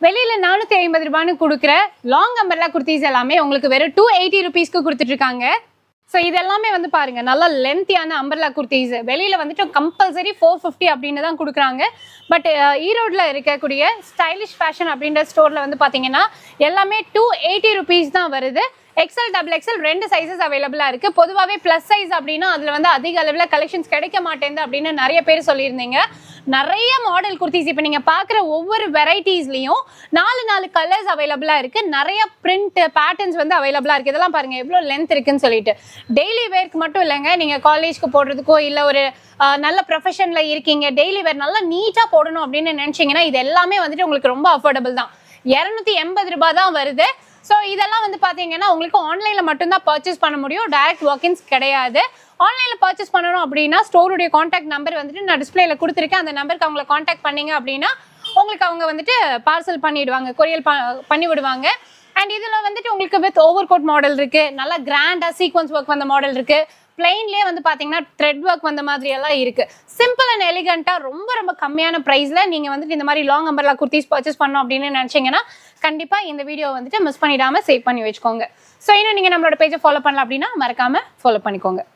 வெளியில 450 ரூபாய்னு கொடுக்குற long umbrella kurtis எல்லாமே உங்களுக்கு வெறும் 280 rupeesக்கு கொடுத்துட்டு இருக்காங்க. ஸோ இது எல்லாமே வந்து பாருங்க நல்லா லென்த்தியான அம்பர்லா குர்த்திஸ். வெளியில வந்துட்டு கம்பல்சரி 450 அப்படின்னு தான் கொடுக்குறாங்க. பட் ஈரோடில் இருக்கக்கூடிய ஸ்டைலிஷ் ஃபேஷன் அப்படின்ற ஸ்டோர்ல வந்து பார்த்தீங்கன்னா எல்லாமே 280 rupees தான் வருது. XL XXL ரெண்டு சைஸஸ் அவைலபிளாக இருக்குது. பொதுவாகவே ப்ளஸ் சைஸ் அப்படின்னா அதில் வந்து அதிக அளவில் கலெக்ஷன்ஸ் கிடைக்க மாட்டேங்குது அப்படின்னு நிறைய பேர் சொல்லியிருந்தீங்க. நிறைய மாடல் குர்த்திஸ் இப்போ நீங்கள் பார்க்குற ஒவ்வொரு வெரைட்டிஸ்லையும் 4 கலர்ஸ் அவைலபிளாக இருக்குது. நிறைய பிரிண்ட் பேட்டர்ன்ஸ் வந்து அவைலபிளாக இருக்குது. இதெல்லாம் பாருங்கள் எவ்வளோ லென்த் இருக்குன்னு சொல்லிட்டு. டெய்லி வேர்க்கு மட்டும் இல்லைங்க, நீங்கள் காலேஜ்க்கு போடுறதுக்கோ இல்லை ஒரு நல்ல ப்ரொஃபஷனில் இருக்கீங்க, டெய்லி வேர் நல்லா நீட்டாக போடணும் அப்படின்னு நினச்சிங்கன்னா இது எல்லாமே வந்துட்டு உங்களுக்கு ரொம்ப அஃபோர்டபுள் தான். 280 ரூபாய் தான் வருது. ஸோ இதெல்லாம் வந்து பார்த்தீங்கன்னா உங்களுக்கு ஆன்லைனில் மட்டும்தான் பர்ச்சேஸ் பண்ண முடியும். டைரக்ட் வாக்கின்ஸ் கிடையாது. ஆன்லைனில் பர்ச்சேஸ் பண்ணணும் அப்படின்னா ஸ்டோருடைய காண்டாக்ட் நம்பர் வந்துட்டு நான் டிஸ்பிளேல கொடுத்துருக்கேன். அந்த நம்பருக்கு அவங்களை காண்டாக்ட் பண்ணீங்க அப்படின்னா உங்களுக்கு அவங்க வந்துட்டு பார்சல் பண்ணிவிடுவாங்க, கொரியல் பண்ணி விடுவாங்க. அண்ட் இதில் வந்துட்டு உங்களுக்கு வித் ஓவர் கோட் மாடல் இருக்குது, நல்லா கிராண்டாக சீக்வன்ஸ் ஒர்க் வந்த மாடல் இருக்குது. பிளெயின்லேயே வந்து பார்த்தீங்கன்னா த்ரெட் ஒர்க் வந்த மாதிரி எல்லாம் இருக்குது. சிம்பிள் அண்ட் எலிகண்ட்டாக ரொம்ப ரொம்ப கம்மியான ப்ரைஸில் நீங்கள் வந்துட்டு இந்த மாதிரி லாங் அம்பர்லா குர்த்திஸ் பர்ச்சேஸ் பண்ணணும் அப்படின்னு நினச்சிங்கன்னா கண்டிப்பாக இந்த வீடியோ வந்துட்டு மிஸ் பண்ணிடாமல் சேவ் பண்ணி வச்சுக்கோங்க. ஸோ இன்னும் நீங்கள் நம்மளோட பேஜை ஃபாலோ பண்ணலாம் அப்படின்னா மறக்காமல் ஃபாலோ பண்ணிக்கோங்க.